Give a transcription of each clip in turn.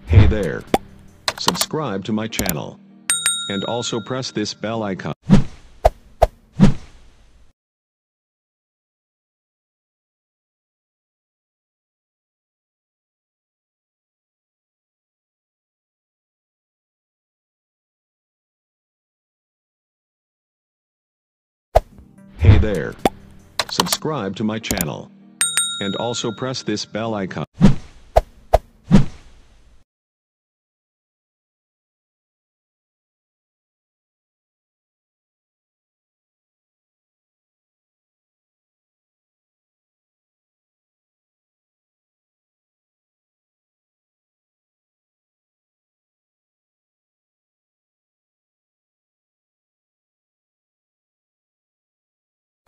Hey there. Subscribe to my channel. And also press this bell icon. Hey there. Subscribe to my channel. And also press this bell icon.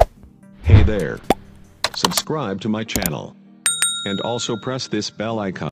Hey there. Subscribe to my channel. And also press this bell icon.